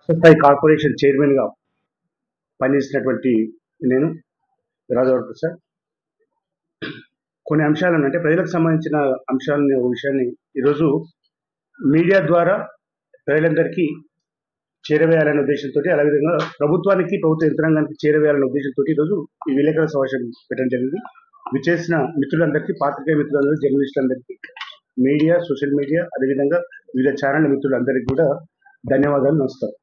స్థాయి కార్పొరేషన్ చైర్మన్గా పనిచేసినటువంటి నేను రాజవర్ ప్రసాద్ కొన్ని అంశాలను అంటే ప్రజలకు సంబంధించిన అంశాలని ఒక విషయాన్ని ఈరోజు మీడియా ద్వారా ప్రజలందరికీ చేరవేయాలనే ఉద్దేశంతో అదేవిధంగా ప్రభుత్వానికి ప్రభుత్వ యంత్రాంగానికి చేరవేయాలనే ఉద్దేశంతో ఈరోజు ఈ విలేకరుల సమావేశం పెట్టడం జరిగింది. విచ్చేసిన మిత్రులందరికీ, పాత్రికేయ మిత్రులందరికీ, జర్నలిస్టులందరికీ, మీడియా, సోషల్ మీడియా, అదేవిధంగా వివిధ ఛానల్ మిత్రులందరికీ కూడా ధన్యవాదాలు, నమస్కారం.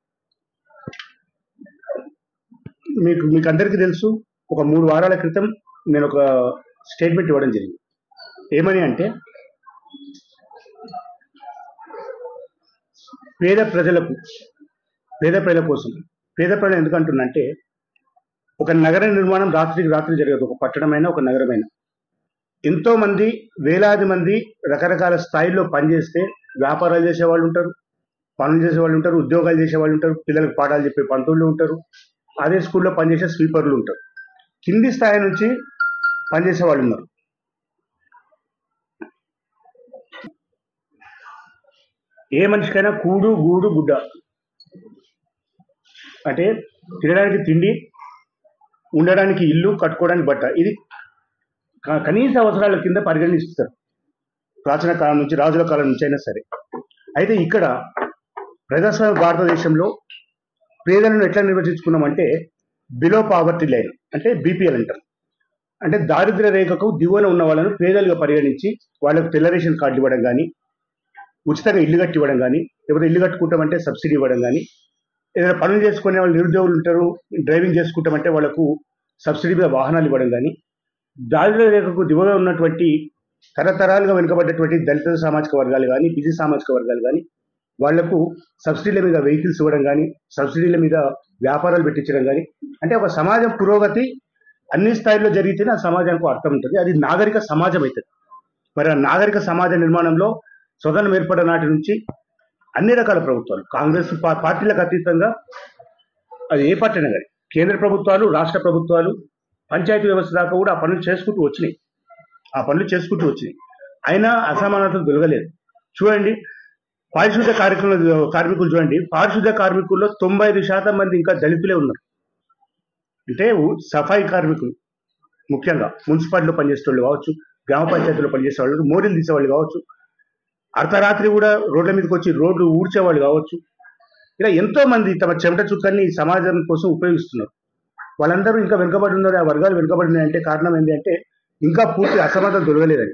మీకు అందరికీ తెలుసు, ఒక 3 వారాల క్రితం నేను ఒక స్టేట్మెంట్ ఇవ్వడం జరిగింది. ఏమని అంటే, పేద ప్రజల కోసం, పేద ప్రజలు ఎందుకు అంటున్నంటే, ఒక నగర నిర్మాణం రాత్రికి రాత్రి జరగదు. ఒక పట్టణమైన, ఒక నగరమైన ఎంతో మంది, వేలాది మంది రకరకాల స్థాయిల్లో పనిచేస్తే వ్యాపారాలు చేసేవాళ్ళు ఉంటారు, పనులు చేసేవాళ్ళు ఉంటారు, ఉద్యోగాలు చేసేవాళ్ళు ఉంటారు, పిల్లలకు పాఠాలు చెప్పే పంతుళ్ళు ఉంటారు, అదే స్కూల్లో పనిచేసే స్వీపర్లు ఉంటారు, కింది స్థాయి నుంచి పనిచేసే వాళ్ళు ఉన్నారు. ఏ మనిషికైనా కూడు, గూడు, గుడ్డ అంటే తినడానికి తిండి, ఉండడానికి ఇల్లు, కట్టుకోవడానికి బట్ట, ఇది కనీస అవసరాల కింద పరిగణిస్తారు ప్రాచీన కాలం నుంచి, రాజుల కాలం నుంచి అయినా సరే. అయితే ఇక్కడ ప్రజాస్వామ్య భారతదేశంలో పేదలను ఎట్లా నిర్వచించుకున్నామంటే బిలో పావర్టీ లైన్, అంటే బీపీఎల్ అంటారు. అంటే దారిద్ర్య రేఖకు దిగువన ఉన్న వాళ్ళను పేదలుగా పరిగణించి వాళ్ళకు తెల్ల రేషన్ కార్డు ఇవ్వడం కానీ, ఉచితంగా ఇల్లు కట్టి ఇవ్వడం కానీ, లేకపోతే ఇల్లు కట్టుకుంటామంటే సబ్సిడీ ఇవ్వడం కానీ, ఏదైనా పనులు చేసుకునే వాళ్ళు నిరుద్యోగులు ఉంటారు, డ్రైవింగ్ చేసుకుంటామంటే వాళ్ళకు సబ్సిడీ మీద వాహనాలు ఇవ్వడం కానీ, దారిద్ర్య రేఖకు దిగువన ఉన్నటువంటి తరతరాలుగా వెనుకబడ్డటువంటి దళిత సామాజిక వర్గాలు కానీ, బీసీ సామాజిక వర్గాలు కానీ వాళ్లకు సబ్సిడీల మీద వెహికల్స్ ఇవ్వడం కానీ, సబ్సిడీల మీద వ్యాపారాలు పెట్టించడం కానీ, అంటే ఒక సమాజం పురోగతి అన్ని స్థాయిల్లో జరిగితేనే ఆ సమాజానికి అర్థం ఉంటుంది. అది నాగరిక సమాజం అవుతుంది. మరి ఆ నాగరిక సమాజ నిర్మాణంలో స్వతంత్రం ఏర్పడిన నాటి నుంచి అన్ని రకాల ప్రభుత్వాలు, కాంగ్రెస్ పార్టీలకు అతీతంగా అది ఏ పార్టీ అయినా కానీ, కేంద్ర ప్రభుత్వాలు, రాష్ట్ర ప్రభుత్వాలు, పంచాయతీ వ్యవస్థ దాకా కూడా ఆ పనులు చేసుకుంటూ వచ్చినాయి. అయినా అసమానతలు దొరకలేదు. చూడండి, పారిశుద్ధ్య కార్మికులు చూడండి, పారిశుద్ధ్య కార్మికుల్లో 95% మంది ఇంకా దళితులే ఉన్నారు. అంటే సఫాయి కార్మికులు, ముఖ్యంగా మున్సిపాలిటీలో పనిచేసే వాళ్ళు కావచ్చు, గ్రామ పంచాయతీలో పనిచేసే వాళ్ళు, మోరీలు తీసేవాళ్ళు కావచ్చు, అర్ధరాత్రి కూడా రోడ్ల మీదకి వచ్చి రోడ్లు ఊడ్చేవాళ్ళు కావచ్చు, ఇలా ఎంతో మంది తమ చెమట చుక్కల్ని ఈ సమాజం కోసం ఉపయోగిస్తున్నారు. వాళ్ళందరూ ఇంకా వెనుకబడి ఉన్నారు. ఆ వర్గాలు వెనుకబడి ఉన్నాయంటే కారణం ఏంటి అంటే ఇంకా పూర్తి అసమానత దొరకలేదని.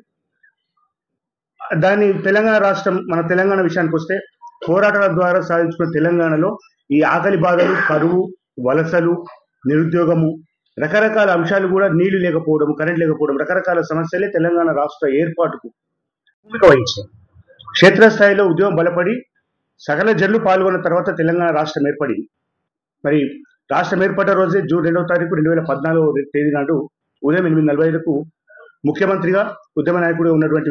దాని తెలంగాణ రాష్ట్రం, మన తెలంగాణ విషయానికి వస్తే, పోరాటాల ద్వారా సాధించుకున్న తెలంగాణలో ఈ ఆకలి బాధలు, కరువు, వలసలు, నిరుద్యోగము, రకరకాల అంశాలు కూడా, నీళ్లు లేకపోవడం, కరెంట్ లేకపోవడం, రకరకాల సమస్యలే తెలంగాణ రాష్ట్ర ఏర్పాటుకు భూమిక వహించాయి. క్షేత్రస్థాయిలో ఉద్యమం బలపడి సకల జనులు పాల్గొన్న తర్వాత తెలంగాణ రాష్ట్రం ఏర్పడింది. మరి రాష్ట్రం ఏర్పడ్డ రోజే జూన్ 2వ తారీఖు 2014 తేదీ నాడు ఉదయం 8:45కు ముఖ్యమంత్రిగా, ఉద్యమ నాయకుడిగా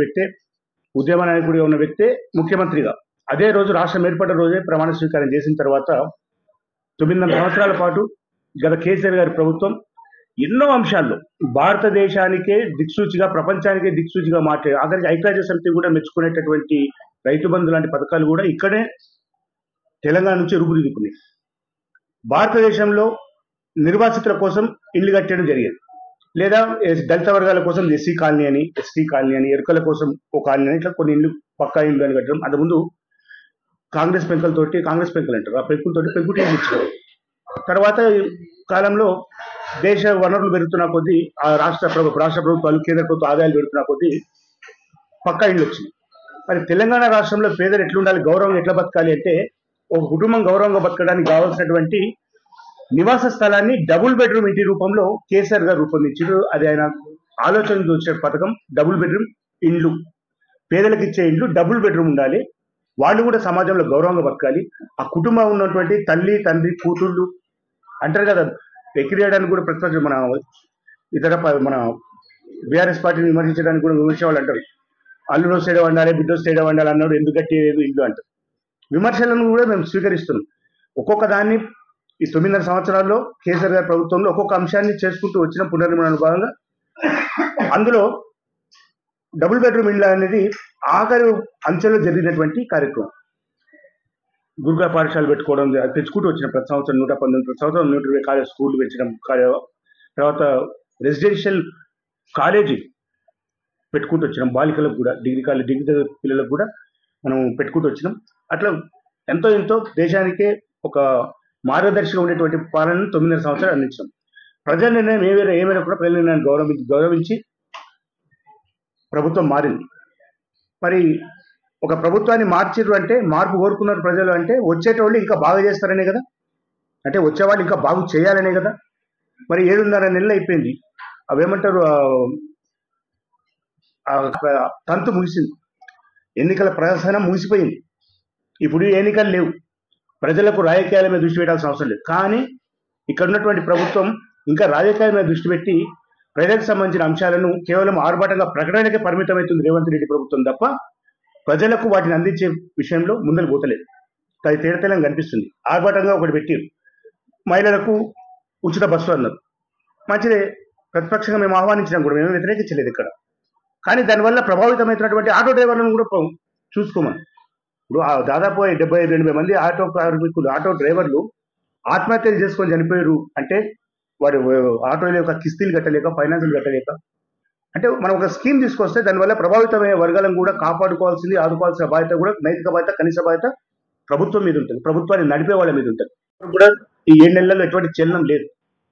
ఉన్న వ్యక్తే ముఖ్యమంత్రిగా అదే రోజు రాష్ట్రం ఏర్పడ్డ రోజే ప్రమాణ స్వీకారం చేసిన తర్వాత 9.5 సంవత్సరాల పాటు గత కేసీఆర్ గారి ప్రభుత్వం ఎన్నో అంశాల్లో భారతదేశానికే దిక్సూచిగా, ప్రపంచానికే దిక్సూచిగా మాట్లాడే, ఆఖరికి ఐక్యరాజ్య సమితి కూడా మెచ్చుకునేటటువంటి రైతు బంధు లాంటి పథకాలు కూడా ఇక్కడే తెలంగాణ నుంచి రూపుదిద్దుకున్నాయి. భారతదేశంలో నిర్వాసితుల కోసం ఇల్లు కట్టడం జరిగేది, లేదా దళిత వర్గాల కోసం ఎస్సీ కాలనీ అని, ఎస్టీ కాలనీ అని, ఎరుకల కోసం ఒక కాలనీ అని, ఇట్లా కొన్ని ఇల్లు, పక్కా ఇల్లు అని కట్టడం. అంతకుముందు కాంగ్రెస్ పెంకులు అంటారు, ఆ పెంకులతోటి పెంకుటీలు ఇచ్చారు. తర్వాత కాలంలో దేశ వనరులు పెరుగుతున్న కొద్దీ, ఆ రాష్ట్ర ప్రభుత్వాలు, కేంద్ర ప్రభుత్వ ఆదాయాలు పెరుగుతున్న కొద్దీ పక్కా ఇళ్ళు వచ్చినాయి. మరి తెలంగాణ రాష్ట్రంలో పేదలు ఎట్లుండాలి, గౌరవం ఎట్లా బతకాలి అంటే, ఒక కుటుంబం గౌరవంగా బతకడానికి కావాల్సినటువంటి నివాస స్థలాన్ని డబుల్ బెడ్రూమ్ ఇంటి రూపంలో కేసీఆర్ గారు రూపొందించారు. అది ఆయన ఆలోచనకు వచ్చిన పథకం. డబుల్ బెడ్రూమ్ ఇండ్లు, పేదలకు ఇచ్చే ఇండ్లు డబుల్ బెడ్రూమ్ ఉండాలి, వాళ్ళు కూడా సమాజంలో గౌరవంగా బతకాలి. ఆ కుటుంబం ఉన్నటువంటి తల్లి, తండ్రి, కూతుళ్ళు అంటారు కదా, ఎక్కిరేయడానికి కూడా ప్రతిపక్షం, మన బీఆర్ఎస్ పార్టీని విమర్శించడానికి కూడా విమర్శ వాళ్ళు అంటారు, అల్లుడు వస్తేడే వండాలి, బిడ్డ వస్తేడే వండాలి అన్నాడు, ఎందుకు కట్టేది ఇల్లు అంటారు. విమర్శలను కూడా మేము స్వీకరిస్తున్నాం. ఒక్కొక్క దాన్ని ఈ 9.5 సంవత్సరాల్లో కేసీఆర్ గారి ప్రభుత్వంలో ఒక్కొక్క అంశాన్ని చేసుకుంటూ వచ్చిన పునర్నిర్మాణ భాగంగా అందులో డబుల్ బెడ్రూమ్ ఇల్లు అనేది ఆఖరి అంచెలో జరిగినటువంటి కార్యక్రమం. గురుకుల పాఠశాలలు పెట్టుకోవడం, అది తెచ్చుకుంటూ వచ్చిన ప్రతి సంవత్సరం 119, ప్రతి సంవత్సరం 120 కాలేజ్ స్కూళ్ళు పెంచడం, తర్వాత రెసిడెన్షియల్ కాలేజీ పెట్టుకుంటూ వచ్చినాం. బాలికలకు కూడా డిగ్రీ పిల్లలకు కూడా మనం పెట్టుకుంటూ వచ్చినాం. అట్లా ఎంతో దేశానికే ఒక మార్గదర్శిగా ఉండేటువంటి పాలనను 9.5 సంవత్సరాలు అందించాం. ప్రజల నిర్ణయం ఏమైనా కూడా ప్రజల నిర్ణయాన్ని గౌరవించి ప్రభుత్వం మారింది. మరి ఒక ప్రభుత్వాన్ని మార్చిర్రు అంటే, మార్పు కోరుకున్నారు ప్రజలు అంటే, వచ్చేటోళ్ళు ఇంకా బాగా చేస్తారనే కదా, అంటే వచ్చేవాళ్ళు ఇంకా బాగు చేయాలనే కదా. మరి 7.5 నెలలు అయిపోయింది, అవేమంటారు, తంతు ముగిసింది, ఎన్నికల ప్రదర్శన ముగిసిపోయింది. ఇప్పుడు ఎన్నికలు లేవు, ప్రజలకు రాజకీయాల మీద దృష్టి పెట్టాల్సిన అవసరం లేదు. కానీ ఇక్కడ ఉన్నటువంటి ప్రభుత్వం ఇంకా రాజకీయాల మీద దృష్టి పెట్టి ప్రజలకు సంబంధించిన అంశాలను కేవలం ఆర్భాటంగా ప్రకటనకే పరిమితమవుతుంది రేవంత్ రెడ్డి ప్రభుత్వం తప్ప ప్రజలకు వాటిని అందించే విషయంలో ముందలు పోతలేదు. అది తేడతెల్లంగా కనిపిస్తుంది. ఆర్భాటంగా ఒకటి పెట్టారు, మహిళలకు ఉచిత బస్సు అన్నారు. మంచిదే, ప్రతిపక్షంగా మేము ఆహ్వానించినాం కూడా, మేము వ్యతిరేకించలేదు ఇక్కడ. కానీ దానివల్ల ప్రభావితమైనటువంటి ఆటో డ్రైవర్లను కూడా చూసుకోమని. ఇప్పుడు దాదాపు 70-80 మంది ఆటో కార్మికులు, ఆటో డ్రైవర్లు ఆత్మహత్యలు చేసుకొని చనిపోయారు అంటే, వాడు ఆటోల యొక్క కిస్తీలు కట్టలేక, ఫైనాన్సులు కట్టలేక. అంటే మనం ఒక స్కీమ్ తీసుకొస్తే దానివల్ల ప్రభావితమైన వర్గాలను కూడా కాపాడుకోవాల్సింది, ఆదుకోవాల్సిన బాధ్యత కూడా, నైతిక బాధ్యత, కనీస బాధ్యత ప్రభుత్వం మీద ఉంటుంది, ప్రభుత్వాన్ని నడిపే వాళ్ళ మీద ఉంటుంది. కూడా ఈ 7 నెలల్లో ఎటువంటి చలనం లేదు.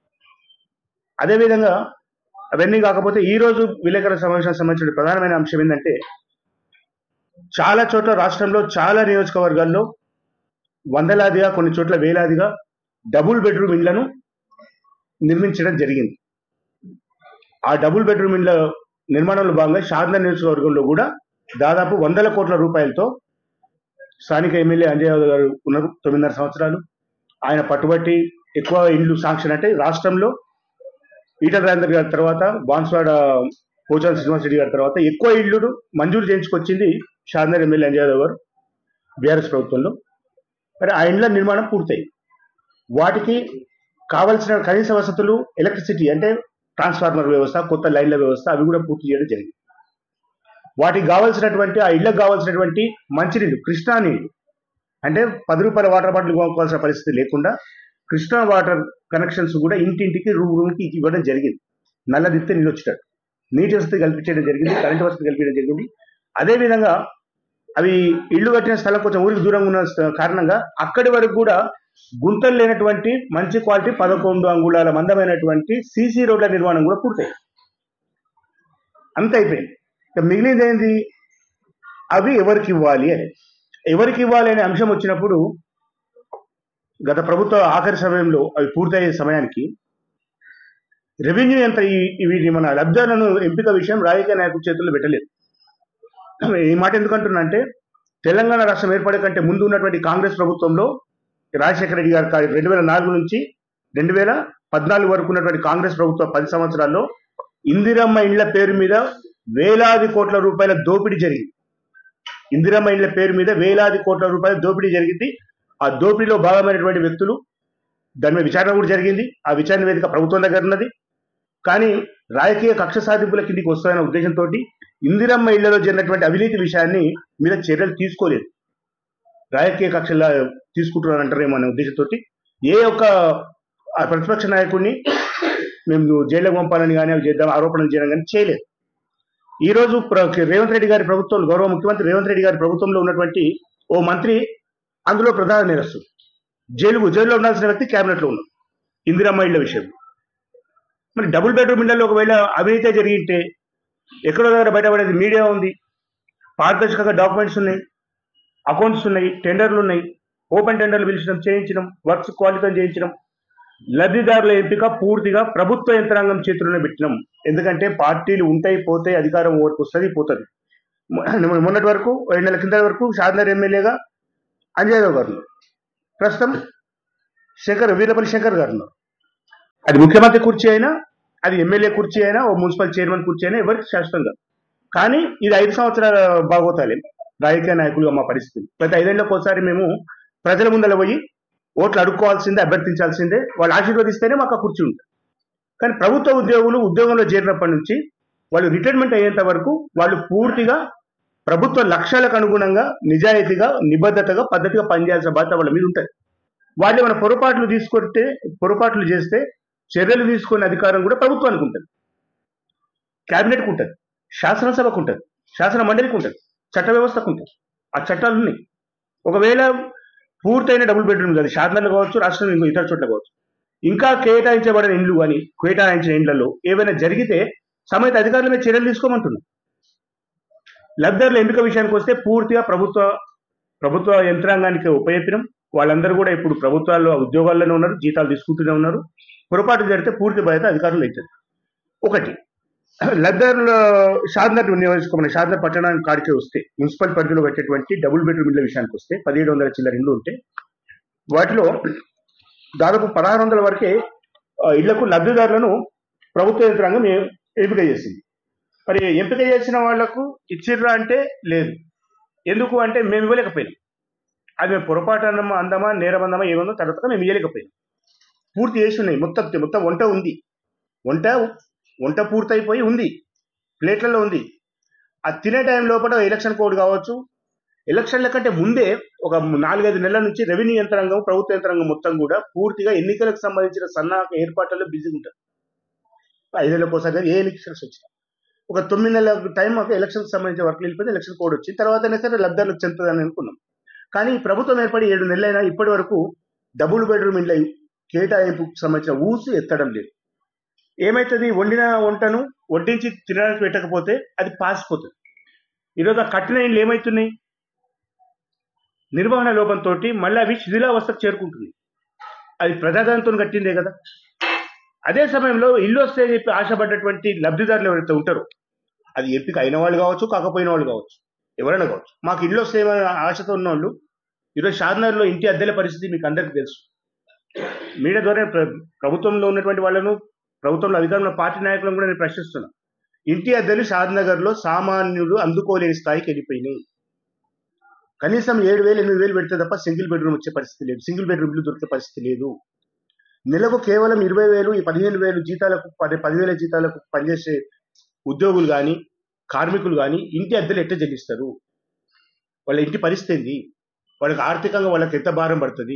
అదేవిధంగా అవన్నీ కాకపోతే ఈ రోజు విలేకరుల సమావేశానికి సంబంధించిన ప్రధానమైన అంశం ఏంటంటే, చాలా చోట్ల రాష్ట్రంలో చాలా నియోజకవర్గాల్లో వందలాదిగా, కొన్ని చోట్ల వేలాదిగా డబుల్ బెడ్రూమ్ ఇండ్లను నిర్మించడం జరిగింది. ఆ డబుల్ బెడ్రూమ్ ఇండ్ల నిర్మాణంలో భాగంగా షాద్నగర్ నియోజకవర్గంలో కూడా దాదాపు 100 కోట్ల రూపాయలతో స్థానిక ఎమ్మెల్యే అంజయ్ యాదవ్ గారు ఉన్నారు, 9.5 సంవత్సరాలు. ఆయన పట్టుబట్టి ఎక్కువ ఇండ్లు శాంక్షన్ అంటే రాష్ట్రంలో ఈటల రాజేందర్ గారి తర్వాత, బాన్స్వాడ పోచారం శ్రీనివాస్ రెడ్డి గారి తర్వాత ఎక్కువ ఇళ్లు మంజూరు చేయించుకొచ్చింది షాద్నగర్ ఎమ్మెల్యే అంజయ్ యాదవ్ గారు బీఆర్ఎస్ ప్రభుత్వంలో. మరి ఆ ఇండ్ల నిర్మాణం పూర్తయింది. వాటికి కావలసిన కనీస వసతులు, ఎలక్ట్రిసిటీ అంటే ట్రాన్స్ఫార్మర్ వ్యవస్థ, కొత్త లైన్ల వ్యవస్థ, అవి కూడా పూర్తి చేయడం జరిగింది. వాటికి కావాల్సినటువంటి, ఆ ఇళ్లకు కావాల్సినటువంటి మంచినీళ్ళు, కృష్ణా నీళ్ళు, అంటే 10 రూపాయల వాటర్ బాటిల్ కొనుక్కోవాల్సిన పరిస్థితి లేకుండా కృష్ణా వాటర్ కనెక్షన్స్ కూడా ఇంటింటికి, రూమ్కి ఇవ్వడం జరిగింది. నల్లదిత్తే నీళ్ళు వచ్చేటట్టు నీటి వసతి కల్పించడం జరిగింది, కరెంటు వసతి కల్పించడం జరిగింది. అదేవిధంగా అవి ఇళ్లు కట్టిన స్థలం కొంచెం ఊరికి దూరంగా ఉన్న కారణంగా అక్కడి వరకు కూడా గుంతలు లేనటువంటి మంచి క్వాలిటీ 11 అంగుళాల మందమైనటువంటి సీసీ రోడ్ల నిర్మాణం కూడా పూర్తయింది. అంత అయిపోయింది. ఇక మిగిలింది ఏంది, అవి ఎవరికి ఇవ్వాలి అనే అంశం వచ్చినప్పుడు గత ప్రభుత్వ ఆఖరి సమయంలో అవి పూర్తయ్యే సమయానికి రెవెన్యూ ఎంత వీటి మన లబ్ధాలను ఎంపిక విషయం రాజకీయ నాయకుల చేతుల్లో పెట్టలేదు. ఈ మాట ఎందుకంటున్నా అంటే, తెలంగాణ రాష్ట్రం ఏర్పడే కంటే ముందు ఉన్నటువంటి కాంగ్రెస్ ప్రభుత్వంలో రాజశేఖర రెడ్డి గారు 2004 నుంచి 2014 వరకు ఉన్నటువంటి కాంగ్రెస్ ప్రభుత్వ 10 సంవత్సరాల్లో ఇందిరమ్మ ఇండ్ల పేరు మీద వేలాది కోట్ల రూపాయల దోపిడీ జరిగింది. ఇందిరమ్మ ఇండ్ల పేరు మీద వేలాది కోట్ల రూపాయల దోపిడీ జరిగింది. ఆ దోపిడీలో భాగమైనటువంటి వ్యక్తులు, దాని మీద విచారణ కూడా జరిగింది. ఆ విచారణ వేదిక ప్రభుత్వం దగ్గర ఉన్నది. కానీ రాజకీయ కక్ష సాధింపుల కిందికి వస్తాయన్న ఉద్దేశంతో ఇందిరమ్మ ఇళ్లలో జరిగినటువంటి అవినీతి విషయాన్ని మీద చర్యలు తీసుకోలేదు. రాజకీయ కక్షలా తీసుకుంటున్నారంటారేమో అనే ఉద్దేశంతో ఏ ఒక్క ప్రతిపక్ష నాయకుడిని మేము జైలుకు పంపాలని కానీ, అవి చేద్దాం ఆరోపణలు చేయడం కానీ చేయలేదు. ఈరోజు రేవంత్ రెడ్డి గారి ప్రభుత్వం, గౌరవ ముఖ్యమంత్రి రేవంత్ రెడ్డి గారి ప్రభుత్వంలో ఉన్నటువంటి ఓ మంత్రి అందులో ప్రధాన నేరస్తుడు, జైల్లో ఉండాల్సిన వ్యక్తి క్యాబినెట్లో ఉన్నాడు ఇందిరమ్మ ఇళ్ల విషయం. మరి డబుల్ బెడ్రూమ్ ఇళ్లలో ఒకవేళ అవినీతి జరిగితే ఎక్కడో దగ్గర బయటపడేది మీడియా ఉంది, పారదర్శకంగా డాక్యుమెంట్స్ ఉన్నాయి, అకౌంట్స్ ఉన్నాయి, టెండర్లు ఉన్నాయి, ఓపెన్ టెండర్లు పిలిచడం, చేయించడం, వర్క్స్ క్వాలిఫై చేయించడం, లబ్ధిదారుల ఎంపిక పూర్తిగా ప్రభుత్వ యంత్రాంగం చేతుల్లోనే పెట్టినాం. ఎందుకంటే పార్టీలు ఉంటాయి, పోతాయి, అధికారం వస్తుంది, పోతుంది. మొన్నటి వరకు 2 నెలల కింద వరకు షాద్నగర్ ఎమ్మెల్యేగా అంజయ్ యాదవ్ గారు, ప్రస్తుతం వీరపల్లి శంకర్ గారు ఉన్నారు. అది ముఖ్యమంత్రి కుర్చీ అయినా, అది ఎమ్మెల్యే కుర్చీ అయినా, ఓ మున్సిపల్ చైర్మన్ కుర్చీ అయినా ఎవరికి శాశ్వతంగా. కానీ ఇది 5 సంవత్సరాల బాగోతాలే రాజకీయ నాయకులుగా మా పరిస్థితి. ప్రతి 5 ఏళ్లకు ఒకసారి మేము ప్రజల ముందర పోయి ఓట్లు అడుక్కోవాల్సిందే, అభ్యర్థించాల్సిందే. వాళ్ళు ఆశీర్వదిస్తేనే మాకు ఆ కుర్చీ ఉంటుంది. కానీ ప్రభుత్వ ఉద్యోగులు ఉద్యోగంలో చేరినప్పటి నుంచి వాళ్ళు రిటైర్మెంట్ అయ్యేంత వరకు వాళ్ళు పూర్తిగా ప్రభుత్వ లక్ష్యాలకు అనుగుణంగా నిజాయితీగా నిబద్ధతగా పద్ధతిగా పనిచేయాల్సిన బాధ్యత వాళ్ళ మీద ఉంటుంది. వాళ్ళు ఏమైనా పొరపాట్లు చేస్తే చర్యలు తీసుకునే అధికారం కూడా ప్రభుత్వానికి ఉంటుంది, క్యాబినెట్కి ఉంటుంది, శాసనసభకు ఉంటుంది, శాసన మండలికి ఉంటుంది, చట్ట వ్యవస్థకు ఉంటుంది. ఆ చట్టాలు ఉన్నాయి. ఒకవేళ పూర్తయిన డబుల్ బెడ్రూమ్ కాదు, షాద్నగర్లో కావచ్చు, రాష్ట్రంలో ఇతర చోట్ల కావచ్చు, ఇంకా కేటాయించబడిన ఇండ్లు కానీ కేటాయించిన ఇండ్లలో ఏమైనా జరిగితే సమేత అధికారుల మీద చర్యలు తీసుకోమంటున్నాం. లబ్ధిదారుల ఎంపిక విషయానికి వస్తే పూర్తిగా ప్రభుత్వ యంత్రాంగానికి ఉపయోగం. వాళ్ళందరూ కూడా ఇప్పుడు ప్రభుత్వాల్లో ఉద్యోగాల్లోనే ఉన్నారు, జీతాలు తీసుకుంటూనే ఉన్నారు. పొరపాటు జరిగితే పూర్తి బాధ్యత అధికారులు అవుతుంది. ఒకటి, లబ్ధిదారుల షాద్నగర్ నియోజకవర్గం షాద్నగర్ పట్టణానికి కాడికే వస్తే మున్సిపల్ పరిధిలో పెట్టేటువంటి డబుల్ బెడ్రూమ్ ఇళ్ల విషయానికి వస్తే 1700 చిల్లర ఇండ్లు ఉంటే వాటిలో దాదాపు 1600 వరకే ఇళ్లకు లబ్ధిదారులను ప్రభుత్వ యంత్రాంగం ఎంపిక చేసింది. మరి ఎంపిక చేసిన వాళ్లకు ఇచ్చిర్రా అంటే లేదు. ఎందుకు అంటే మేము ఇవ్వలేకపోయినాం. అది మేము పొరపాటు అందమా నేరమందమా ఏమన్నా తర్వాత మేము ఇవ్వలేకపోయినాం. పూర్తి చేసి ఉన్నాయి. మొత్తం వంట ఉంది. వంట పూర్తయిపోయి ఉంది, ప్లేట్లలో ఉంది. అది తినే టైం లోపల ఎలక్షన్ కోడ్ కావచ్చు, ఎలక్షన్ల కంటే ముందే ఒక 4-5 నెలల నుంచి రెవెన్యూ యంత్రాంగం, ప్రభుత్వ యంత్రాంగం మొత్తం కూడా పూర్తిగా ఎన్నికలకు సంబంధించిన సన్నాహక ఏర్పాట్లలో బిజీగా ఉంటారు. 5 నెలలకు ఒకసారి ఏ ఎలక్షన్స్ వచ్చినా ఒక 9 నెలల టైం మాకు ఎలక్షన్కి సంబంధించిన వర్క్లు వెళ్ళిపోతే ఎలక్షన్ కోడ్ వచ్చింది, తర్వాతనే సరే లబ్ధాలకు చెందుతుందని అనుకున్నాం. కానీ ప్రభుత్వం ఏర్పడి 7 నెలలైనా ఇప్పటి వరకు డబుల్ బెడ్రూమ్ ఇండ్ల కేటాయింపుకు సంబంధించిన ఊసు ఎత్తడం లేదు. ఏమవుతుంది, వండిన వంటను వడ్డించి తినడానికి పెట్టకపోతే అది పాసిపోతుంది. ఈరోజు ఆ కట్టిన ఇండ్లు ఏమవుతున్నాయి, నిర్వహణ లోపంతో మళ్ళీ అవి శిథిలావస్థకు చేరుకుంటుంది. అది ప్రజాధనంతో కట్టిందే కదా. అదే సమయంలో ఇల్లు వస్తే చెప్పి ఆశపడ్డటువంటి లబ్ధిదారులు ఎవరైతే ఉంటారో, అది ఎంపిక అయిన వాళ్ళు కావచ్చు, కాకపోయిన వాళ్ళు కావచ్చు, ఎవరైనా కావచ్చు, మాకు ఇల్లు వస్తే ఆశతో ఉన్న వాళ్ళు ఈరోజు షాద్నగర్లో ఇంటి అద్దెల పరిస్థితి మీకు అందరికీ తెలుసు. మీడియా ద్వారా ప్రభుత్వంలో ఉన్నటువంటి వాళ్ళను, ప్రభుత్వంలో అధికారంలో పార్టీ నాయకులను కూడా నేను ప్రశ్నిస్తున్నాను. ఇంటి అద్దెలు షాద్నగర్లో సామాన్యులు అందుకోలేని స్థాయికి వెళ్ళిపోయినాయి. కనీసం 7,000-8,000 పెడితే తప్ప సింగిల్ బెడ్రూమ్ వచ్చే పరిస్థితి లేదు, సింగిల్ బెడ్రూమ్ ఇల్లు దొరికే పరిస్థితి లేదు. నెలకు కేవలం 20,000, 15,000 జీతాలకు 10,000 జీతాలకు పనిచేసే ఉద్యోగులు కానీ కార్మికులు కానీ ఇంటి అద్దెలు ఎట్లా చెల్లిస్తారు? వాళ్ళ ఇంటి పరిస్థితి ఏంది? వాళ్ళకి ఆర్థికంగా వాళ్ళకి ఎంత భారం పడుతుంది?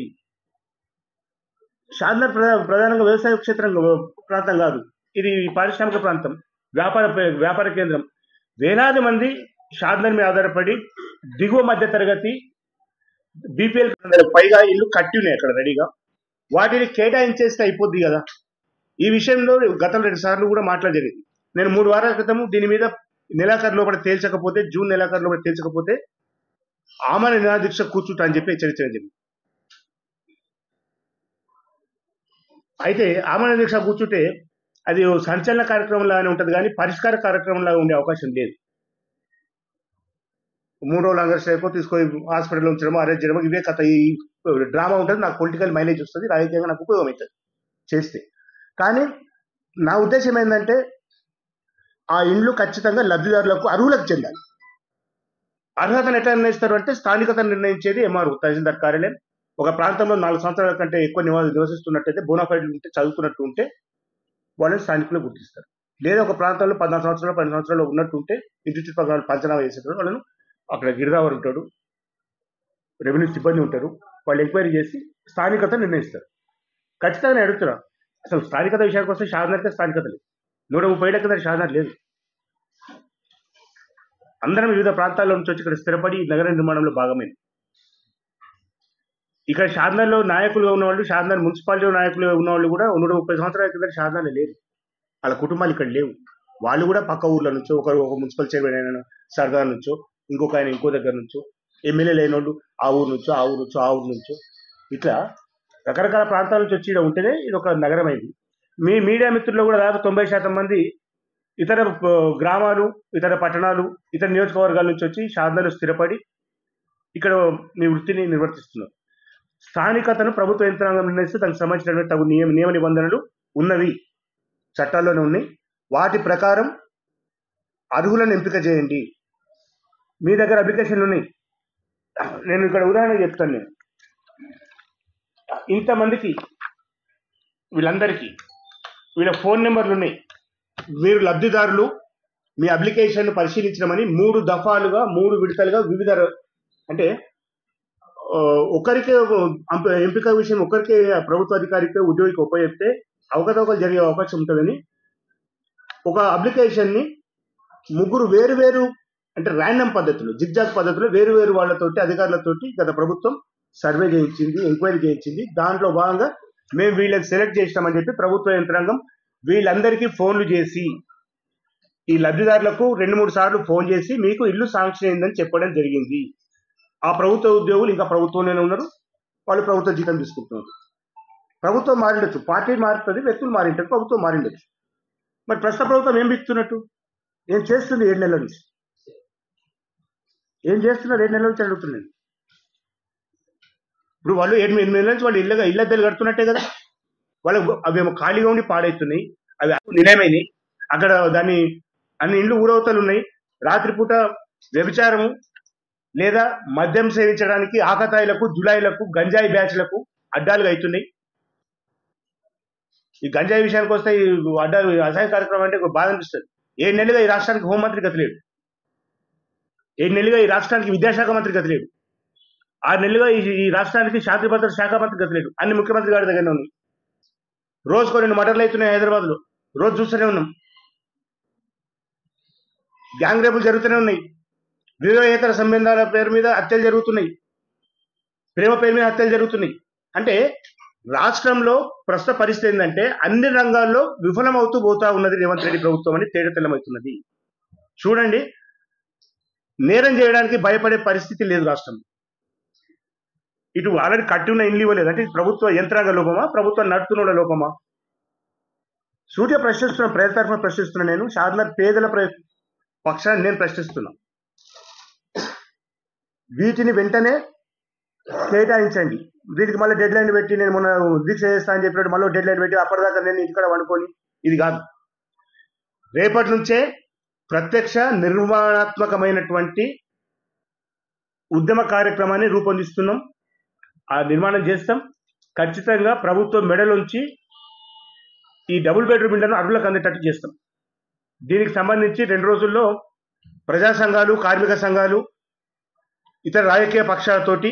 షాద్నగర్ ప్రధానంగా వ్యవసాయ ప్రాంతం కాదు, ఇది పారిశ్రామిక ప్రాంతం, వ్యాపార కేంద్రం. వేలాది మంది షాద్నగర్ మీద ఆధారపడి దిగువ మధ్య తరగతి బీపీఎల్ పైగా ఇల్లు కట్టి ఉన్నాయి అక్కడ రెడీగా. వాటిని కేటాయించేస్తే అయిపోద్ది కదా. ఈ విషయంలో గతంలో 2 సార్లు కూడా మాట్లాడేది. నేను 3 వారాల క్రితం దీని మీద నెలాఖరు లోపల తేల్చకపోతే, జూన్ నెలాఖరు లోపల తేల్చకపోతే ఆమరణ నిరాదీక్ష కూర్చుంటా అని చెప్పి హెచ్చరించడం జరిగింది. అయితే ఆమరణ దీక్ష కూర్చుంటే అది సంచలన కార్యక్రమం లాగానే ఉంటుంది కానీ పరిష్కార కార్యక్రమం లాగా ఉండే అవకాశం లేదు. 3 రోజులు అంగర్షేపు తీసుకొని హాస్పిటల్లో ఉంచడము, అరెస్ట్ చేయడము, ఇవే కథ. ఈ డ్రామా ఉంటుంది. నాకు పొలిటికల్ మైలేజ్ వస్తుంది, రాజకీయంగా నాకు ఉపయోగం అవుతుంది చేస్తే. కానీ నా ఉద్దేశం ఏంటంటే ఆ ఇండ్లు ఖచ్చితంగా లబ్ధిదారులకు అర్హులకు చెందాలి. అర్హతను ఎట్లా నిర్ణయిస్తారు అంటే స్థానికతను నిర్ణయించేది ఎంఆర్ఓ, తహసీల్దార్ కార్యాలయం. ఒక ప్రాంతంలో 4 సంవత్సరాల కంటే ఎక్కువ నివసిస్తున్నట్టయితే, బోనాఫైడ్ ఉంటే, చదువుతున్నట్టు ఉంటే వాళ్ళని స్థానికులు గుర్తిస్తారు. లేదా ఒక ప్రాంతంలో 14 సంవత్సరాలు 12 సంవత్సరాలు ఉన్నట్టు ఉంటే, ఇంటి చుట్టుపక్కల పంచనామా చేసేటారు. వాళ్ళను అక్కడ గిరిదావర్ ఉంటాడు, రెవెన్యూ సిబ్బంది ఉంటారు, వాళ్ళు ఎంక్వైరీ చేసి స్థానికత నిర్ణయిస్తారు. ఖచ్చితంగా అడుగుతున్నారు. అసలు స్థానికత విషయానికి వస్తే షాద్నగర్కే స్థానికత లేదు. 130 ఏళ్ల కింద షాద్నగర్ లేదు. అందరం వివిధ ప్రాంతాల్లో నుంచి వచ్చి ఇక్కడ స్థిరపడి నగర నిర్మాణంలో భాగమైంది. ఇక్కడ షాద్నగర్లో నాయకులుగా ఉన్నవాళ్ళు, షాద్నగర్ మున్సిపాలిటీ నాయకులుగా ఉన్నవాళ్ళు కూడా 130 సంవత్సరాల కింద షాద్నగర్లో లేదు. వాళ్ళ కుటుంబాలు ఇక్కడ లేవు. వాళ్ళు కూడా పక్క ఊర్ల నుంచో, ఒక మున్సిపల్ చైర్మన్ అయిన సర్దార్ నుంచో, ఇంకొక ఆయన ఇంకో దగ్గర నుంచో, ఎమ్మెల్యే లేని వాళ్ళు ఆ ఊరు నుంచో ఇట్లా రకరకాల ప్రాంతాల నుంచి వచ్చి ఇక్కడ ఉంటేనే ఇది ఒక నగరం అయింది. మీ మీడియా మిత్రుల్లో కూడా దాదాపు 90% మంది ఇతర గ్రామాలు, ఇతర పట్టణాలు, ఇతర నియోజకవర్గాల నుంచి వచ్చి షాద్నగర్లో స్థిరపడి ఇక్కడ మీ వృత్తిని నిర్వర్తిస్తున్నారు. స్థానికతను ప్రభుత్వ యంత్రాంగం నిర్ణయిస్తే దానికి సంబంధించినటువంటి తగు నియమ నిబంధనలు ఉన్నవి, చట్టాల్లోనే ఉన్నాయి. వాటి ప్రకారం అర్హులను ఎంపిక చేయండి. మీ దగ్గర అప్లికేషన్లు ఉన్నాయి. నేను ఇక్కడ ఉదాహరణ చెప్తాను. నేను ఇంతమందికి, వీళ్ళందరికీ వీళ్ళ ఫోన్ నెంబర్లు ఉన్నాయి. మీరు లబ్ధిదారులు, మీ అప్లికేషన్ పరిశీలించడమని 3 దఫాలుగా 3 విడతలుగా వివిధ అంటే ఒకరికి ఎంపిక విషయం ఒకరికి ప్రభుత్వ అధికారికి ఉద్యోగికి ఉపయోగిస్తే అవకతవకలు జరిగే అవకాశం ఉంటుందని ఒక అప్లికేషన్ ని 3 వేరు అంటే ర్యాండమ్ పద్ధతిలో జిగ్జాగ్ పద్ధతిలో వేరు వాళ్ళతోటి అధికారులతోటి గత ప్రభుత్వం సర్వే చేయించింది, ఎంక్వైరీ చేయించింది. దాంట్లో భాగంగా మేము వీళ్ళని సెలెక్ట్ చేసినామని చెప్పి ప్రభుత్వ యంత్రాంగం వీళ్ళందరికీ ఫోన్లు చేసి ఈ లబ్ధిదారులకు 2-3 సార్లు ఫోన్ చేసి మీకు ఇల్లు శాంక్షన్ అయిందని చెప్పడం జరిగింది. ఆ ప్రభుత్వ ఉద్యోగులు ఇంకా ప్రభుత్వంలోనే ఉన్నారు, వాళ్ళు ప్రభుత్వ జీతం తీసుకుంటున్నారు. ప్రభుత్వం మారిండొచ్చు, పార్టీ మారుతుంది, వ్యక్తులు మారింటారు, ప్రభుత్వం మారిండొచ్చు. మరి ప్రస్తుత ప్రభుత్వం ఏం బిక్కుతున్నట్టు, ఏం చేస్తుంది 7 నెలల నుంచి, ఏం చేస్తున్నారు 7 నెలల నుంచి అడుగుతున్నాను. ఇప్పుడు వాళ్ళు 8 నెలల నుంచి వాళ్ళు ఇళ్ళద్దెలు కడుతున్నట్టే కదా. వాళ్ళకు అవేమో ఖాళీగా ఉండి పాడవుతున్నాయి, అవి నిలయమైనవి. అక్కడ దాన్ని అన్ని ఇండ్లు ఊరవతలు ఉన్నాయి. రాత్రిపూట వ్యభిచారము లేదా మద్యం సేవించడానికి ఆకతాయిలకు, జులాయిలకు, గంజాయి బ్యాచ్లకు అడ్డాలుగా అవుతున్నాయి. ఈ గంజాయి విషయానికి వస్తే ఈ అడ్డాలు అసహాయ కార్యక్రమం అంటే బాధ అనిపిస్తుంది. 7 నెలలుగా ఈ రాష్ట్రానికి హోంమంత్రి గతి లేడు, 7 నెలలుగా ఈ రాష్ట్రానికి విద్యాశాఖ మంత్రి గతి లేడు, 6 నెలలుగా ఈ రాష్ట్రానికి శాంతి భద్రత శాఖ మంత్రి గతి లేడు. అన్ని ముఖ్యమంత్రి గారి దగ్గరనే ఉన్నాయి. రోజుకో 2 మర్డర్లు అవుతున్నాయి హైదరాబాద్ లో, రోజు చూస్తూనే ఉన్నాం. గ్యాంగ్ రేపులు జరుగుతూనే ఉన్నాయి, వివాహేతర సంబంధాల పేరు మీద హత్యలు జరుగుతున్నాయి, ప్రేమ పేరు మీద హత్యలు జరుగుతున్నాయి. అంటే రాష్ట్రంలో ప్రస్తుత పరిస్థితి ఏంటంటే అన్ని రంగాల్లో విఫలమవుతూ పోతా ఉన్నది రేవంత్ రెడ్డి ప్రభుత్వం అని తేటతెల్లమవుతున్నది. చూడండి, నేరం చేయడానికి భయపడే పరిస్థితి లేదు రాష్ట్రంలో. ఇటు ఆల్రెడీ కట్టి ఉన్న ఇండ్లు ఇవ్వలేదు అంటే ప్రభుత్వ యంత్రాంగ లోపమా, ప్రభుత్వం నడుపుతున్న లోపమా? సూటిగా ప్రశ్నిస్తున్నా, ప్రజల తరఫున ప్రశ్నిస్తున్నా. నేను షాద్నగర్ పేదల పక్షాన్ని నేను ప్రశ్నిస్తున్నా. వీటిని వెంటనే కేటాయించండి. దీనికి మళ్ళీ డెడ్ లైన్ పెట్టి నేను మొన్న దీక్ష చేస్తా అని చెప్పినట్టు మళ్ళీ డెడ్ లైన్ పెట్టి అప్పటిదాకా నేను ఇక్కడ వండుకొని ఇది కాదు. రేపటి నుంచే ప్రత్యక్ష నిర్మాణాత్మకమైనటువంటి ఉద్యమ కార్యక్రమాన్ని రూపొందిస్తున్నాం, ఆ నిర్మాణం చేస్తాం. ఖచ్చితంగా ప్రభుత్వం మెడలోంచి ఈ డబుల్ బెడ్రూమ్ ఇళ్లను అర్హులకు అందేటట్టు చేస్తాం. దీనికి సంబంధించి 2 రోజుల్లో ప్రజా సంఘాలు, కార్మిక సంఘాలు, ఇతర రాజకీయ పక్షాలతోటి,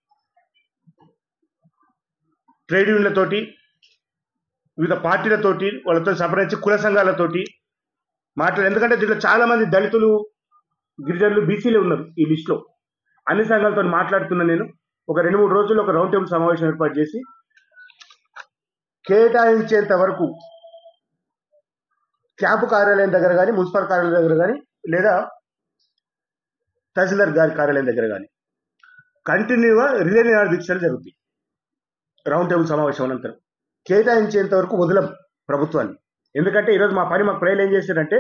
ట్రేడ్ యూనియన్లతోటి, వివిధ పార్టీలతోటి, వాళ్ళతో సంప్రదించి కుల సంఘాలతోటి మాట్లాడు. ఎందుకంటే దీంట్లో చాలా మంది దళితులు, గిరిజనులు, బీసీలే ఉన్నారు ఈ లిస్టులో. అన్ని సంఘాలతో మాట్లాడుతున్నా. నేను ఒక 2-3 రోజుల్లో ఒక రౌండ్ టేబుల్ సమావేశం ఏర్పాటు చేసి కేటాయించేంత వరకు క్యాంపు కార్యాలయం దగ్గర కానీ, మున్సిపల్ కార్యాలయం దగ్గర కానీ, లేదా తహసీల్దార్ గారి కార్యాలయం దగ్గర కానీ కంటిన్యూగా రిలే నిరాహార దీక్షలు జరుగుతాయి. రౌండ్ టేబుల్ సమావేశం అనంతరం కేటాయించేంత వరకు వదలం ప్రభుత్వాన్ని. ఎందుకంటే ఈరోజు మాకు ప్రజలు ఏం చేశారంటే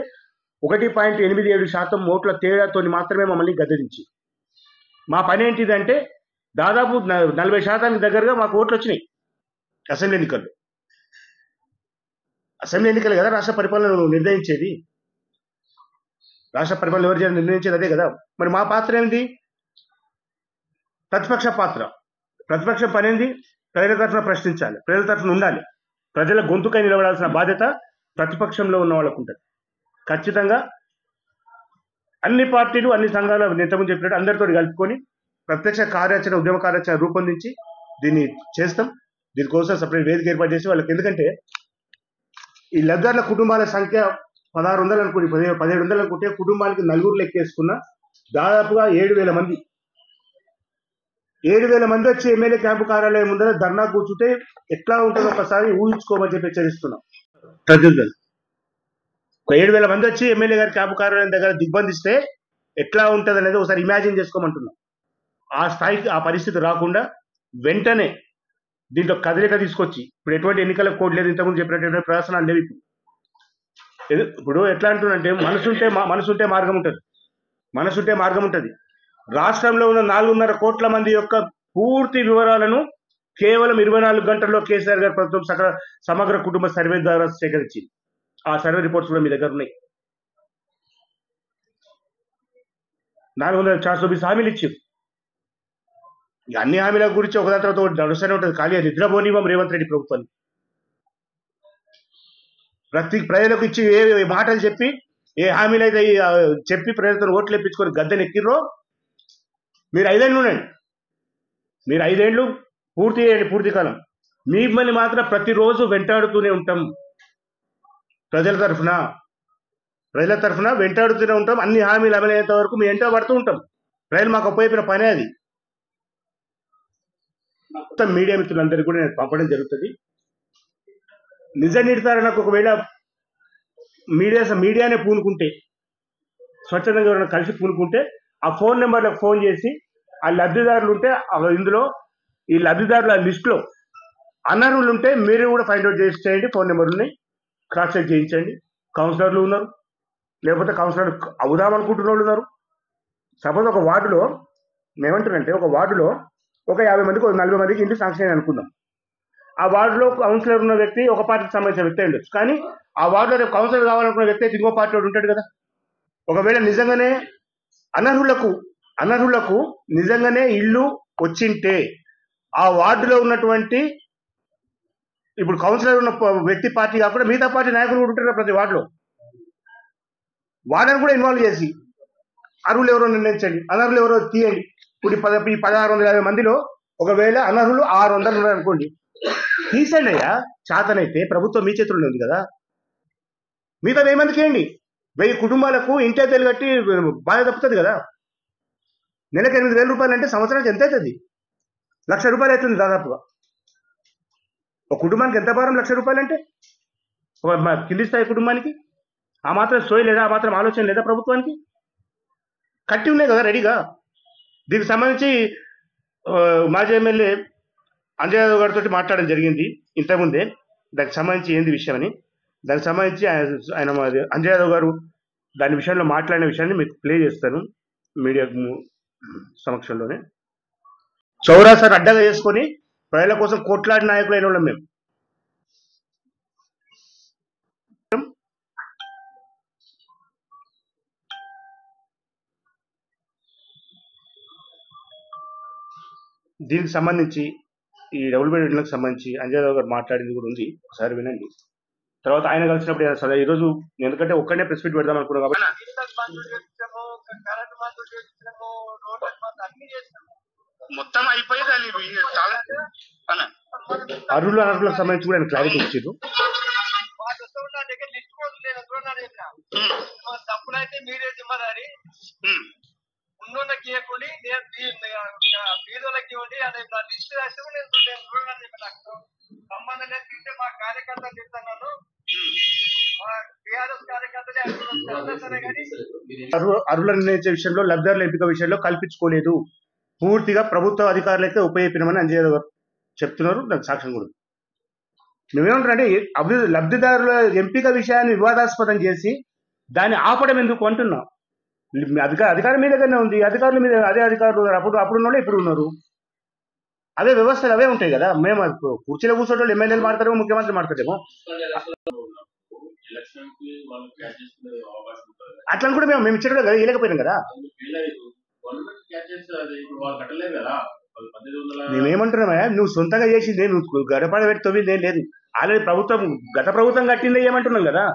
1.87% ఓట్ల తేడాతో మాత్రమే మమ్మల్ని గద్దెదించి, మా పని ఏంటిదంటే దాదాపు 40% దగ్గరగా మాకు ఓట్లు వచ్చినాయి అసెంబ్లీ ఎన్నికల్లో. అసెంబ్లీ ఎన్నికలు కదా రాష్ట్ర పరిపాలన నిర్ణయించేది, రాష్ట్ర పరిపాలన ఎవరు చేయాలని నిర్ణయించేది అదే కదా. మరి మా పాత్ర ఏంది? ప్రతిపక్ష పాత్ర. ప్రతిపక్షం పని ఏంది? ప్రజల తరఫున ప్రశ్నించాలి, ప్రజల తరఫున ఉండాలి, ప్రజల గొంతుకై నిలబడాల్సిన బాధ్యత ప్రతిపక్షంలో ఉన్న వాళ్ళకు ఉంటుంది. ఖచ్చితంగా అన్ని పార్టీలు, అన్ని సంఘాలు ఇంతకుముందు చెప్పినట్టు అందరితో కలుపుకొని ప్రత్యక్ష కార్యాచరణ, ఉద్యమ కార్యాచరణ రూపొందించి దీన్ని చేస్తాం. దీనికోసం సపరేట్ వేదిక ఏర్పాటు చేసి వాళ్ళకి, ఎందుకంటే ఈ లబ్ధిదారుల కుటుంబాల సంఖ్య 1600 అనుకుని 1700 అనుకుంటే కుటుంబానికి 4 లెక్కేసుకున్న దాదాపుగా 7000 మంది 7000 మంది వచ్చి ఎమ్మెల్యే క్యాంపు కార్యాలయం ముందర ధర్నా కూర్చుంటే ఎట్లా ఉంటుందో ఒకసారి ఊహించుకోమని చెప్పి హెచ్చరిస్తున్నాం. ప్రజలు ఒక 7000 మంది వచ్చి ఎమ్మెల్యే గారి క్యాంపు కార్యాలయం దగ్గర దిగ్బంధిస్తే ఎట్లా ఉంటుంది అనేది ఒకసారి ఇమాజిన్ చేసుకోమంటున్నాం. ఆ స్థాయికి ఆ పరిస్థితి రాకుండా వెంటనే దీంట్లో కదలిక తీసుకొచ్చి, ఇప్పుడు ఎటువంటి ఎన్నికల కోడ్ లేదు, ఇంతకుముందు చెప్పినటువంటి ప్రదర్శనలు లేవు. ఇప్పుడు ఎట్లా అంటున్నంటే మనసుంటే మార్గం ఉంటుంది, మనసుంటే మార్గం ఉంటుంది. రాష్ట్రంలో ఉన్న 4.5 కోట్ల మంది యొక్క పూర్తి వివరాలను కేవలం 24 గంటల్లో కేసీఆర్ గారి ప్రభుత్వం సమగ్ర కుటుంబ సర్వే ద్వారా సేకరించింది. ఆ సర్వే రిపోర్ట్స్ కూడా మీ దగ్గర ఉన్నాయి. 420 హామీలు ఇచ్చింది. అన్ని హామీల గురించి ఒకదాని తర్వాత ఒకటి నడుస్తూనే ఉంటుంది. ఖాళీ నిద్రపోనివ్వం రేవంత్ రెడ్డి ప్రభుత్వాన్ని. ప్రతి ప్రజలకు ఇచ్చి ఏ మాటలు చెప్పి ఏ హామీలు అయితే చెప్పి ప్రజలతో ఓట్లు ఇప్పించుకొని గద్దెనెక్కిర్రో మీరు 5 ఏళ్ళు ఉండండి. మీరు 5 ఏళ్ళు పూర్తి చేయండి, పూర్తి కాలం. మిమ్మల్ని మాత్రం ప్రతిరోజు వెంటాడుతూనే ఉంటాం. ప్రజల తరఫున వెంటాడుతూనే ఉంటాం. అన్ని హామీలు అమలయ్యేంత వరకు మీ వెంట పడుతూ ఉంటాం. ప్రజలు మాకు ఉపయోగపడిన పనే అది. మొత్తం మీడియా మిత్రులందరికీ కూడా నేను పంపడం జరుగుతుంది. నిజ నిర్ధారణకు ఒకవేళ మీడియానే పూనుకుంటే, స్వచ్ఛందంగా ఎవరైనా కలిసి పూనుకుంటే ఆ ఫోన్ నెంబర్లకు ఫోన్ చేసి ఆ లబ్ధిదారులు ఉంటే ఇందులో ఈ లబ్ధిదారుల లిస్టులో అనర్హులు ఉంటే మీరు కూడా ఫైండ్ అవుట్ చేయండి. ఫోన్ నెంబర్ని క్రాస్ చెక్ చేయించండి. కౌన్సిలర్లు ఉన్నారు, లేకపోతే కౌన్సిలర్ అవుదామనుకుంటున్న వాళ్ళు ఉన్నారు. సపోజ్ ఒక వార్డులో మేమంటారంటే ఒక వార్డులో ఒక 50 మందికి 40 మందికి ఇంటి శాంక్షన్ అని అనుకుందాం. ఆ వార్డులో కౌన్సిలర్ ఉన్న వ్యక్తి ఒక పార్టీకి సంబంధించిన వ్యక్తి ఉండొచ్చు, కానీ ఆ వార్డులో రేపు కౌన్సిలర్ కావాలనుకున్న వ్యక్తి అయితే ఇంకో పార్టీ ఉంటాడు కదా. ఒకవేళ నిజంగానే అనర్హులకు నిజంగానే ఇల్లు వచ్చింటే ఆ వార్డులో ఉన్నటువంటి ఇప్పుడు కౌన్సిలర్ ఉన్న వ్యక్తి పార్టీ కాకుండా మిగతా పార్టీ నాయకులు కూడా ఉంటారు ప్రతి వార్డులో. వాళ్ళని కూడా ఇన్వాల్వ్ చేసి అర్హులు ఎవరో నిర్ణయించండి, అనర్హులు ఎవరో తీయండి. ఇప్పుడు 1650 మందిలో ఒకవేళ అనర్హులు 600 ఉన్నారు అనుకోండి, తీసేయండి అయ్యా. చేతనైతే ప్రభుత్వం మీ చేతుల్లో ఉంది కదా. మిగతా 1000 మందికి వేయండి. 1000 కుటుంబాలకు ఇంటి కట్టి బాధ తప్పుతుంది కదా. నెలకు 8000 రూపాయలు అంటే సంవత్సరానికి ఎంత అవుతుంది? 1,00,000 రూపాయలు అవుతుంది దాదాపుగా. ఒక కుటుంబానికి ఎంత భారం? 1,00,000 రూపాయలు అంటే ఒక కింది స్థాయి కుటుంబానికి ఆ మాత్రం సోయి లేదా, ఆ మాత్రం ఆలోచన లేదా ప్రభుత్వానికి? కట్టి ఉన్నాయి కదా రెడీగా. దీనికి సంబంధించి మాజీ ఎమ్మెల్యే అంజయ్ యాదవ్ గారితో మాట్లాడడం జరిగింది ఇంతకుముందే, దానికి సంబంధించి ఏంది విషయం అని. దానికి సంబంధించి ఆయన అంజయ్ యాదవ్ గారు దాని విషయంలో మాట్లాడిన విషయాన్ని మీకు ప్లే చేస్తాను మీడియా సమక్షంలోనే. చౌరాసాను అడ్డగా చేసుకొని ప్రజల కోసం కోట్లాడి నాయకులు అయిన వాళ్ళం మేము. దీనికి సంబంధించి ఈ డబుల్ బెడ్రూమ్లకు సంబంధించి అంజయ్ యాదవ్ గారు మాట్లాడింది కూడా ఉంది, ఒకసారి వినండి. తర్వాత ఆయన కలిసినప్పుడు సరే ఈరోజు ఎందుకంటే ఒక్కడే ప్రెస్ మీట్ పెడదాం అనుకున్నాం కాబట్టి మొత్తం అయిపోయేది. అనర్హులకు సంబంధించి కూడా ఆయన క్లారిటీ ఇచ్చారు. తప్పులైతే మీరే దిమ్మదారి ఉన్నోళ్ళకి ఇవ్వకండి, బీదోళ్ళకి ఇవ్వండి అనే లిస్ట్ రాస్తే నేను సంబంధం లేకుంటే మా కార్యకర్తలు చెప్తున్నాను. అర్హులను నిర్ణయించే విషయంలో లబ్ధిదారుల ఎంపిక విషయంలో కల్పించుకోలేదు. పూర్తిగా ప్రభుత్వ అధికారులైతే ఉపయోగపడమని అంజయ్ యాదవ్ గారు చెప్తున్నారు. నాకు సాక్ష్యం కూడా. మేమేమంటారంటే లబ్ధిదారుల ఎంపిక విషయాన్ని వివాదాస్పదం చేసి దాన్ని ఆపడం ఎందుకు అంటున్నాం. అధికారం మీ దగ్గరనే ఉంది. అధికారుల మీద అదే అధికారులు అప్పుడు ఉన్నోళ్ళు ఇప్పుడు ఉన్నారు. అవే వ్యవస్థలు అవే ఉంటాయి కదా. మేము కుర్చీలో కూర్చోటోళ్ళు ఎమ్మెల్యేలు మాడతారేమో, ముఖ్యమంత్రి మాడతారేమో. అట్లా కూడా మేము ఇచ్చేటో కదా, ఇవ్వలేకపోయినాం కదా. మేమేమంటున్నామా, నువ్వు సొంతంగా చేసింది, నువ్వు గడపడ పెట్టి తొమ్మిది ఏం లేదు. ఆల్రెడీ గత ప్రభుత్వం కట్టిందే ఏమంటున్నాం కదా.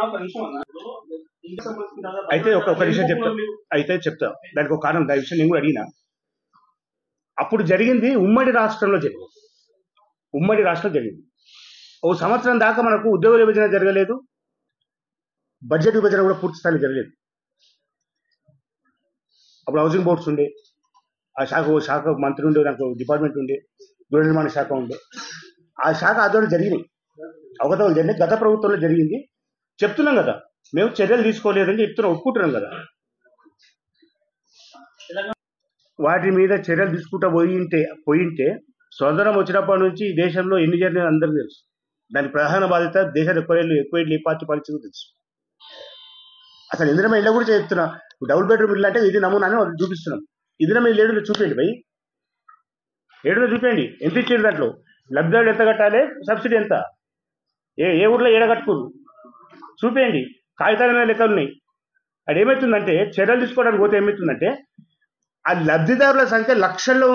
అయితే ఒక విషయం చెప్తా దానికి ఒక కారణం. దాని విషయం నేను కూడా అడిగినా. అప్పుడు జరిగింది ఉమ్మడి రాష్ట్రంలో జరిగింది. ఓ సంవత్సరం దాకా మనకు ఉద్యోగ విభజన జరగలేదు, బడ్జెట్ విభజన కూడా పూర్తి స్థాయిలో జరగలేదు. అప్పుడు హౌసింగ్ బోర్డ్స్ ఉండే, ఆ శాఖ మంత్రి ఉండే, నాకు డిపార్ట్మెంట్ ఉండే, గృహ నిర్మాణ శాఖ ఉండే. ఆ శాఖ ఆధ్వర్యంలో జరిగినాయి, అవకతవకలు జరిగినాయి. గత ప్రభుత్వంలో జరిగింది. చెప్తున్నాం కదా, మేము చర్యలు తీసుకోలేదని చెప్తున్నాం, ఒప్పుకుంటున్నాం కదా. వాటి మీద చర్యలు తీసుకుంటూ పోయింటే స్వతంత్రం వచ్చినప్పటి నుంచి ఈ దేశంలో ఎన్ని జరిగినాయో అందరికీ తెలుసు. దాని ప్రధాన బాధ్యత దేశాలు ఎక్కువ ఏ పార్టీ పరిస్థితి తెలుసు. అసలు ఇందిరమ్మ ఇళ్ళ కూడా చెప్తున్నా. డబుల్ బెడ్రూమ్ ఇల్లు అంటే ఇది నమూనా అని చూపిస్తున్నాం. ఇందిరమ్మ ఇల్లు ఏడులో చూపించండి భయ్, ఏడులో చూపించండి. ఎంత ఇచ్చేది, దాంట్లో లబ్ధిదారులు ఎంత కట్టాలి, సబ్సిడీ ఎంత, ఏ ఊర్లో కట్టుకోరు చూపించండి. కాగితాల మీద లెక్కలు ఉన్నాయి. అది ఏమవుతుందంటే చర్యలు తీసుకోవడానికి పోతే ఏమవుతుందంటే ఆ లబ్ధిదారుల సంఖ్య లక్షల్లో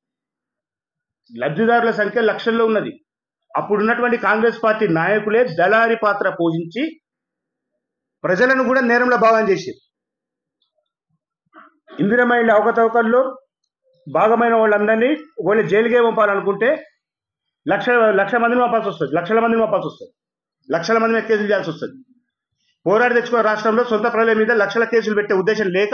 ఉన్నది. అప్పుడున్నటువంటి కాంగ్రెస్ పార్టీ నాయకులే దళారీ పాత్ర పోషించి ప్రజలను కూడా నేరంలో భాగం చేశారు. ఇందిరమ్మ ఇళ్ళ అవకతవకల్లో భాగమైన వాళ్ళందరినీ వాళ్ళు జైలుకే పంపాలనుకుంటే లక్ష మందిని పంపాల్సి వస్తుంది, లక్షల మందిని పంపాల్సి వస్తుంది, లక్షల మంది మీద కేసులు చేయాల్సి వస్తుంది. పోరాడి తెచ్చుకున్న రాష్ట్రంలో సొంత ప్రజల మీద లక్షల కేసులు పెట్టే ఉద్దేశం లేక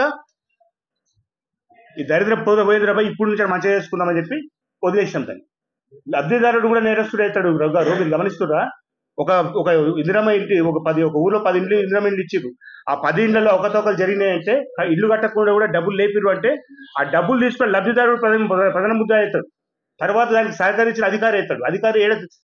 ఈ దరిద్ర పోయింద్రపై ఇప్పుడు నుంచి మంచిగా చేసుకుందామని చెప్పి వదిలేసాం దాన్ని. లబ్ధిదారుడు కూడా నేరస్తుడు అవుతాడు. మీరు గమనిస్తున్నా, ఒక ఒక ఇందిరమ్మ ఇంటి ఒక ఊర్లో 10 ఇండ్లు ఇందిరమ్మ ఇండ్లు ఇచ్చిర్రు. ఆ 10 ఇండ్లలో ఒకతొకరు జరిగినాయంటే ఇల్లు కట్టకుండా కూడా డబ్బులు లేపిర్రు అంటే ఆ డబ్బులు తీసుకొని లబ్ధిదారుడు ప్రధాన ముద్ద అవుతాడు. తర్వాత దానికి సహకరించిన అధికారి అవుతాడు. అధికారి